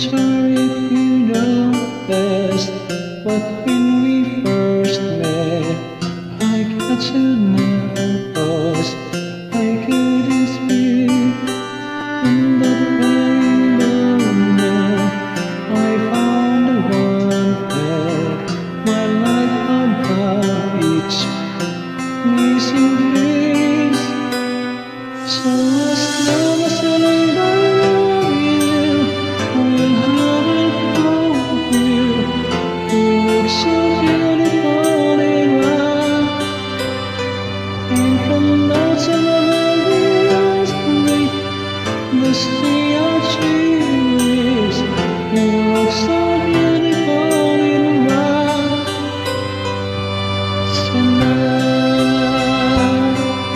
sure if you noticed, but when we first met, I got you nervous. I couldn't speak. In that very moment, I found the one that my life about each missing piece. So as long as I love you, we'll have it both of you. You look so beautiful in white, and from now to the very last week, this day I'll choose. You look so beautiful in white tonight.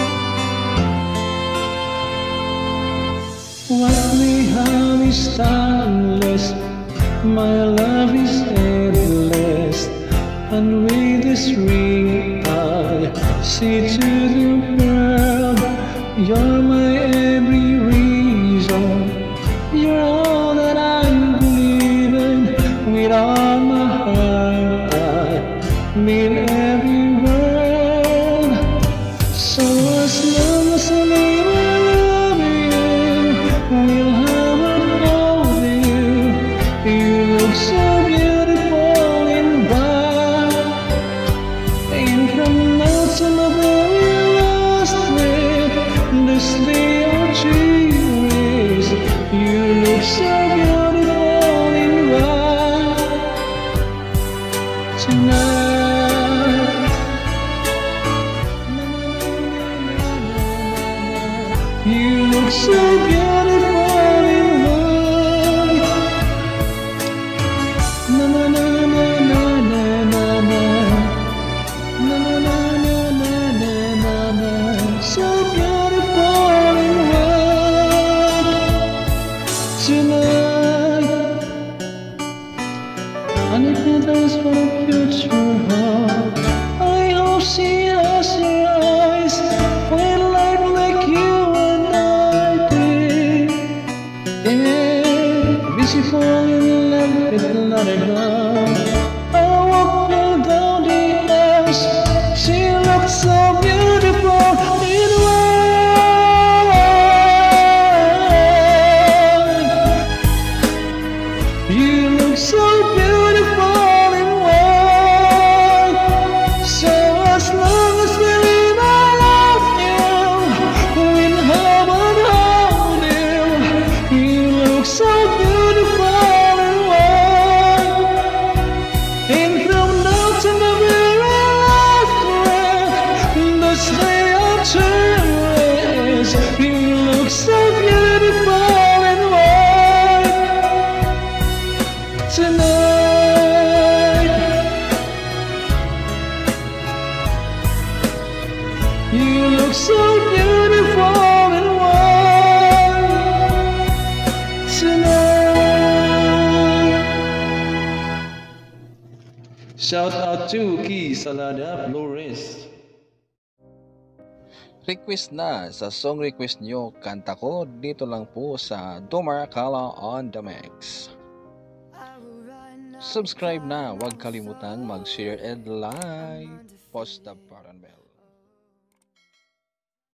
What we have is timeless, my love is endless, and with this ring I say to the world, you're my every reason, you're all that I believe in. With all my heart I mean every word. So as long as I live, I love you. We'll have it both of you. You look so beautiful in white, and from now to my very last breath, this day I'll choose. You look so beautiful in white tonight. You look so beautiful in white. Na na na na na na na na. Na na na na na na na na. So beautiful in white tonight. And if it is for the future, I hope she has your eyes when life like you and I did. Yeah, if she fall in love with another girl, I'll walk her down the aisles. She looks so beautiful in white. You look so beautiful in white. So as long as we live, I love you. We'll have and hold you. You look so beautiful in white. And from now to the very last breath, this day I'll choose. You look so beautiful in white tonight. You look so beautiful in white tonight. Shout out to Key Salada Flores. Request na sa song request nyo, kanta ko dito lang po sa Domar Akala on the Mix. Subscribe na, huwag kalimutang mag-share and like. Post the button bell.